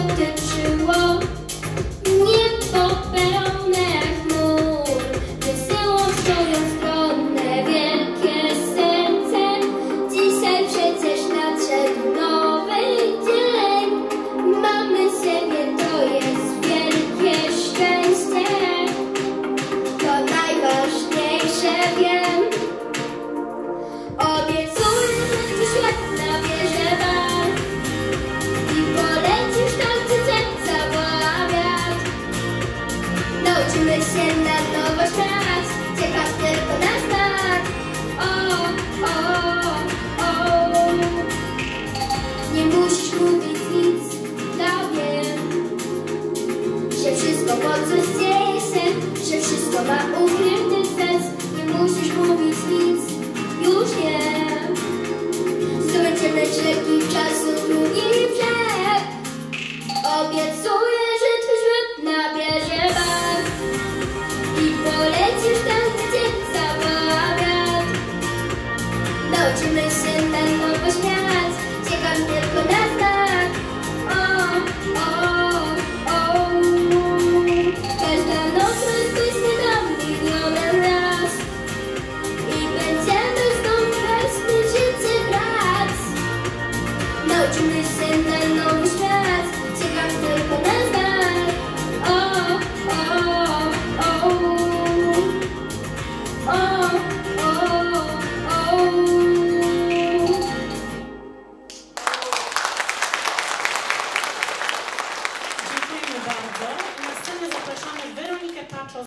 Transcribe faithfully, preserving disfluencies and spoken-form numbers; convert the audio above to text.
dotyczyło niebo pełne chmur, wysyło w swoją stronę wielkie serce. Dzisiaj przecież nadszedł nowy dzień, mamy siebie, to jest wielkie szczęście. To najważniejsze wiem. Obiecuję, że świat nabierze barw i polecisz tam, gdzie cię zawoła wiatr. Nauczymy się na nowo śmiać, ciekaw tylko na znak. O, o, o. Nie musisz mówić nic, ja wiem, że wszystko po coś dzieje się, że wszystko ma ukryty sens. Nie musisz mówić nic, już wiem. Zdobędziemy rzeki czasu drugi brzeg. Obiecuję, że twój świat nabierze barw i polecisz tam, gdzie zawoła wiatr. Nauczymy się na nowo śmiać, ciekaw tylko na znak. O, o, o. Każda noc rozbłyśnie nam milionem raz i będziemy znów wersny życie brać. Nauczymy się na nowo śmiać, ciekaw tylko na znak. O, o, o, o, o, o. Dziękujemy bardzo. Na scenę zapraszamy Weronikę Paczo.